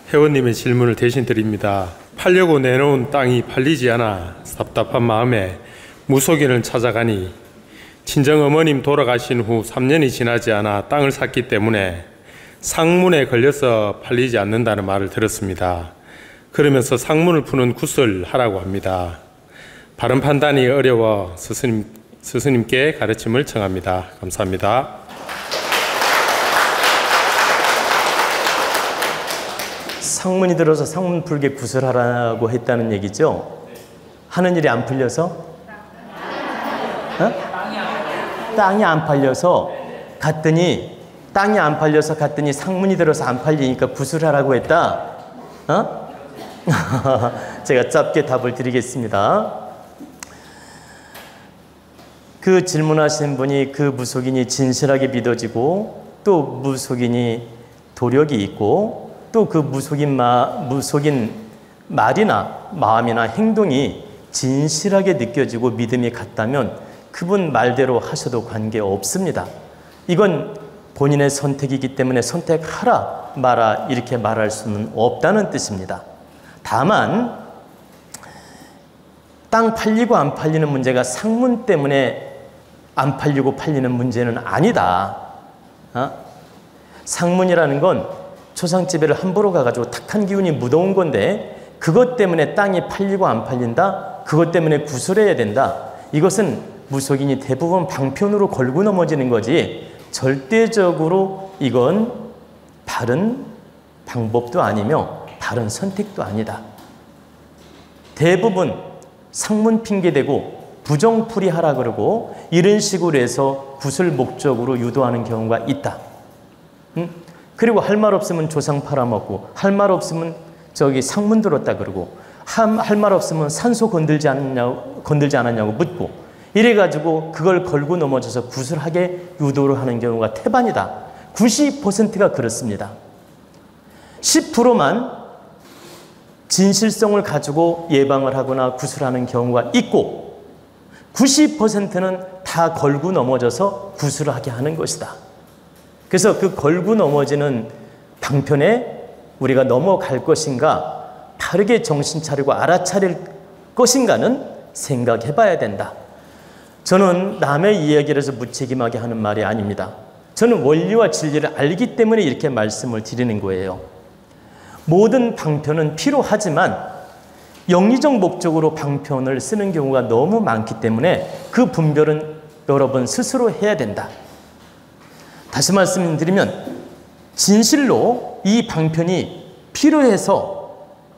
회원님의 질문을 대신 드립니다. 팔려고 내놓은 땅이 팔리지 않아 답답한 마음에 무속인을 찾아가니 친정어머님 돌아가신 후 3년이 지나지 않아 땅을 샀기 때문에 상문에 걸려서 팔리지 않는다는 말을 들었습니다. 그러면서 상문을 푸는 굿을 하라고 합니다. 바른 판단이 어려워 스승님께 가르침을 청합니다. 감사합니다. 상문이 들어서 상문 풀게 굿을 하라고 했다는 얘기죠? 하는 일이 안 풀려서? 땅이 안 팔려서 갔더니 상문이 들어서 안 팔리니까 굿을 하라고 했다? 제가 짧게 답을 드리겠습니다. 그 질문하신 분이 그 무속인이 진실하게 믿어지고 또 무속인이 도력이 있고 또 그 무속인 말이나 마음이나 행동이 진실하게 느껴지고 믿음이 갔다면 그분 말대로 하셔도 관계없습니다. 이건 본인의 선택이기 때문에 선택하라 마라 이렇게 말할 수는 없다는 뜻입니다. 다만 땅 팔리고 안 팔리는 문제가 상문 때문에 안 팔리고 팔리는 문제는 아니다. 상문이라는 건 초상집에를 함부로 가가지고 탁한 기운이 묻어온 건데 그것 때문에 땅이 팔리고 안 팔린다? 그것 때문에 구술해야 된다? 이것은 무속인이 대부분 방편으로 걸고 넘어지는 거지 절대적으로 이건 바른 방법도 아니며 바른 선택도 아니다. 대부분 상문 핑계대고 부정풀이 하라 그러고 이런 식으로 해서 구술 목적으로 유도하는 경우가 있다. 그리고 할 말 없으면 조상 팔아먹고 할 말 없으면 저기 상문 들었다 그러고 할 말 없으면 산소 건들지 않았냐고 묻고 이래가지고 그걸 걸고 넘어져서 구술하게 유도를 하는 경우가 태반이다. 90%가 그렇습니다. 10%만 진실성을 가지고 예방을 하거나 구술하는 경우가 있고 90%는 다 걸고 넘어져서 구술을 하게 하는 것이다. 그래서 그 걸고 넘어지는 방편에 우리가 넘어갈 것인가 바르게 정신 차리고 알아차릴 것인가는 생각해 봐야 된다. 저는 남의 이야기를 해서 무책임하게 하는 말이 아닙니다. 저는 원리와 진리를 알기 때문에 이렇게 말씀을 드리는 거예요. 모든 방편은 필요하지만 영리적 목적으로 방편을 쓰는 경우가 너무 많기 때문에 그 분별은 여러분 스스로 해야 된다. 다시 말씀드리면 진실로 이 방편이 필요해서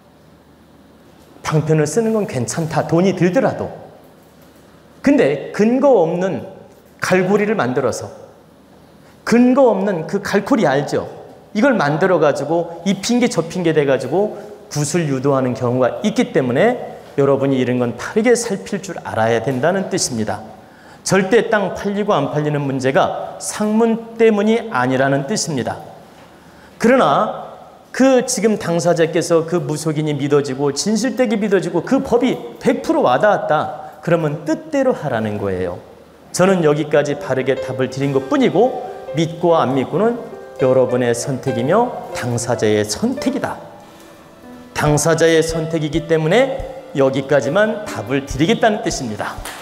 방편을 쓰는 건 괜찮다. 돈이 들더라도. 근데 근거 없는 갈고리를 만들어서 근거 없는 그 갈고리 알죠? 이걸 만들어 가지고 이 핑계 저 핑계 대 가지고 구술 유도하는 경우가 있기 때문에 여러분이 이런 건 바르게 살필 줄 알아야 된다는 뜻입니다. 절대 땅 팔리고 안 팔리는 문제가 상문 때문이 아니라는 뜻입니다. 그러나 그 지금 당사자께서 그 무속인이 믿어지고 진실되게 믿어지고 그 법이 100% 와닿았다. 그러면 뜻대로 하라는 거예요. 저는 여기까지 바르게 답을 드린 것뿐이고 믿고 안 믿고는 여러분의 선택이며 당사자의 선택이다. 당사자의 선택이기 때문에 여기까지만 답을 드리겠다는 뜻입니다.